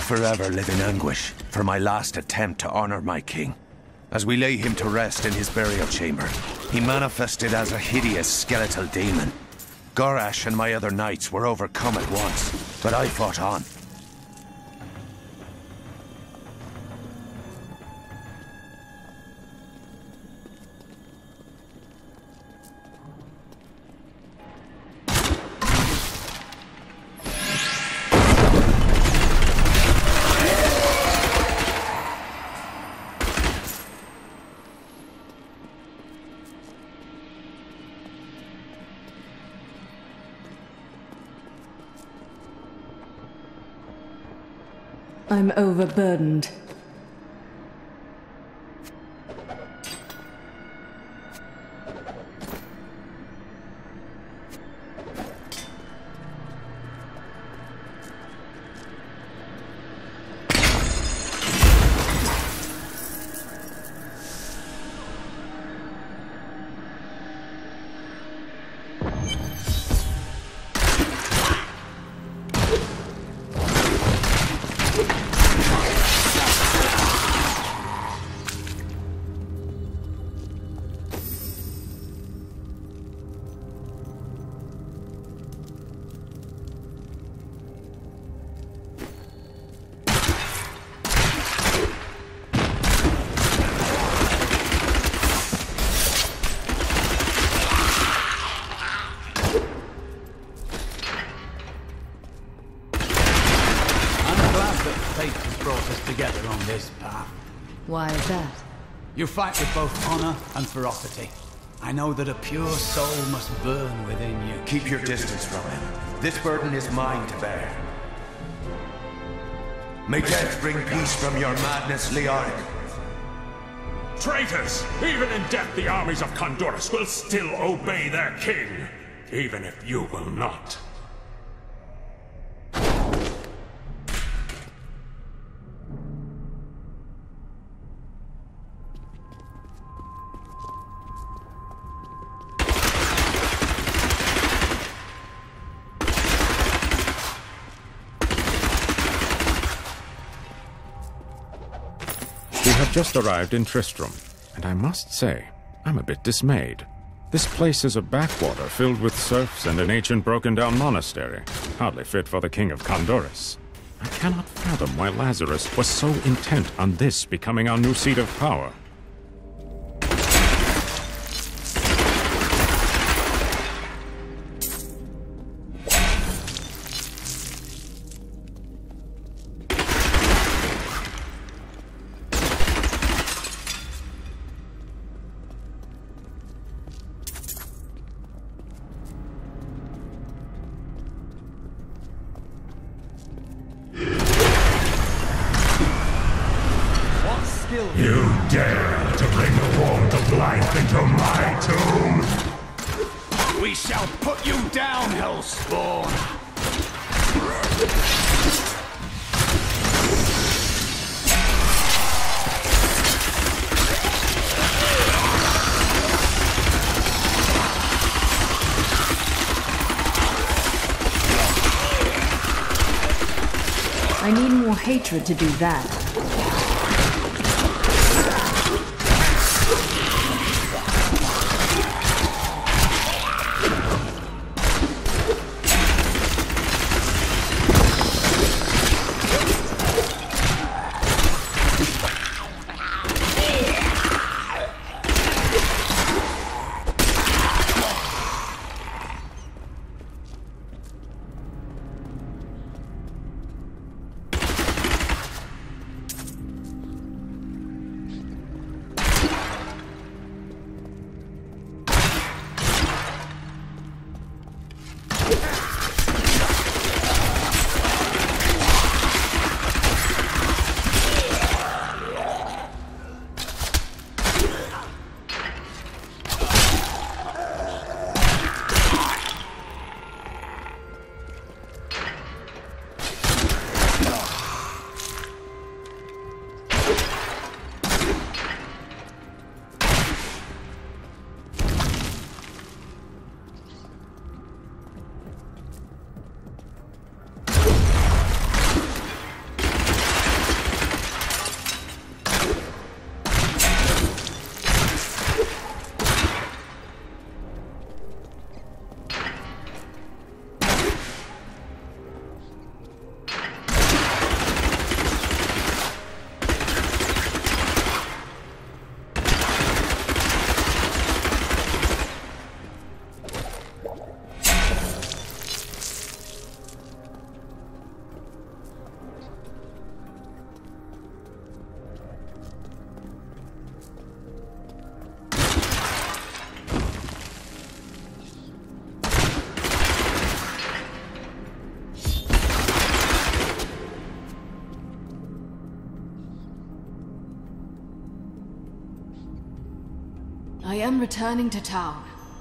forever live in anguish for my last attempt to honor my king. As we lay him to rest in his burial chamber, he manifested as a hideous skeletal demon. Gorash and my other knights were overcome at once, but I fought on. I'm overburdened. Together on this path. Why is that? You fight with both honor and ferocity. I know that a pure soul must burn within you. Keep your distance from him. This burden is mine to bear. May death bring peace from your madness, Leoric. Traitors! Even in death, the armies of Condorus will still obey their king, even if you will not. We have just arrived in Tristram, and I must say, I'm a bit dismayed. This place is a backwater filled with serfs and an ancient broken-down monastery, hardly fit for the king of Condorus. I cannot fathom why Lazarus was so intent on this becoming our new seat of power. You dare to bring the warmth of life into my tomb? We shall put you down, Hellspawn! I need more hatred to do that. I am returning to town.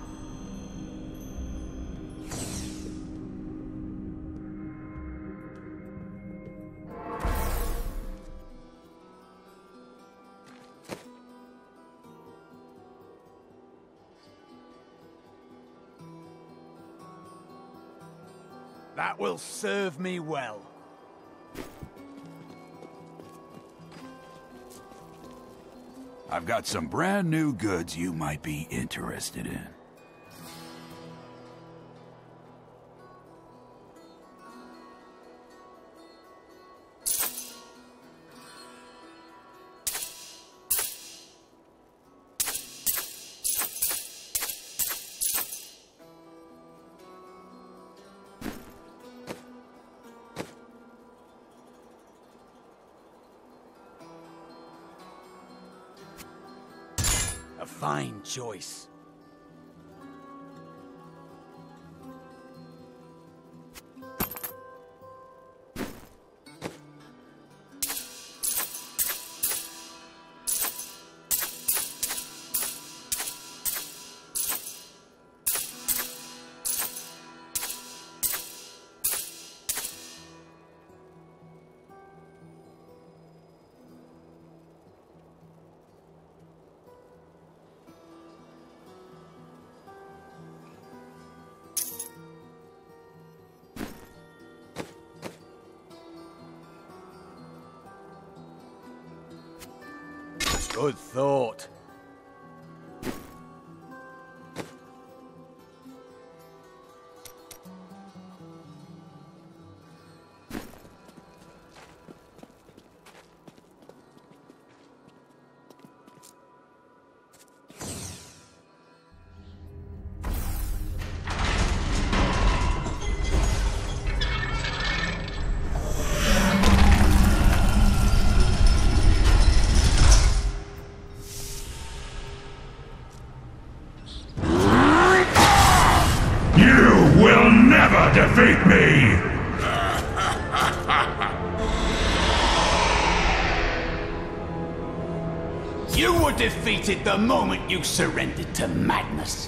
That will serve me well. I've got some brand new goods you might be interested in. A fine choice. Good thought. Will never defeat me! You were defeated the moment you surrendered to madness.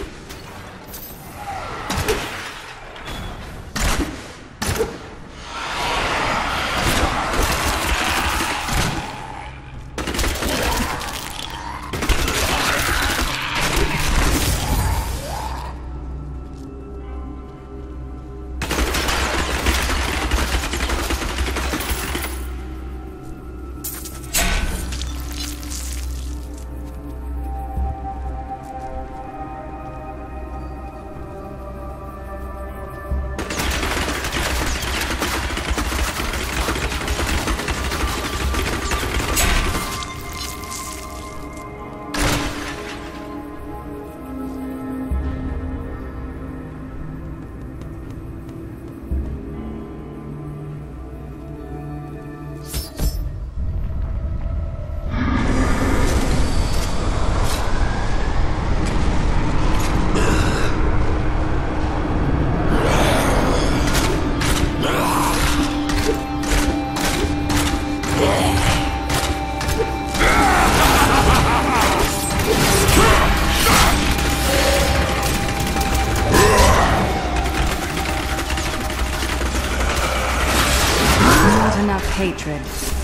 Enough hatred.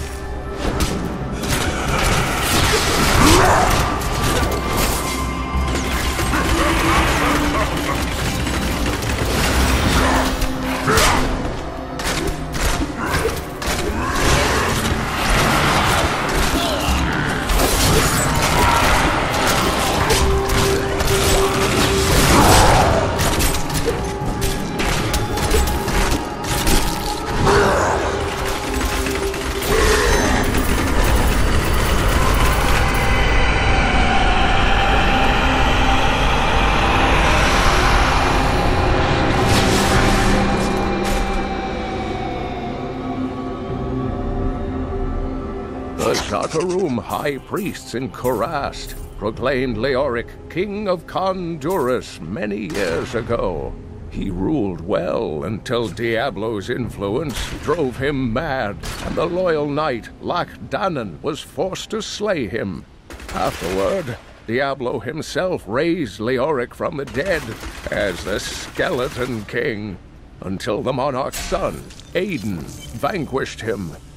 The Zatarum high priests in Kurast proclaimed Leoric king of Kondurus many years ago. He ruled well until Diablo's influence drove him mad, and the loyal knight Lac Danan was forced to slay him. Afterward, Diablo himself raised Leoric from the dead as the Skeleton King, until the monarch's son, Aiden, vanquished him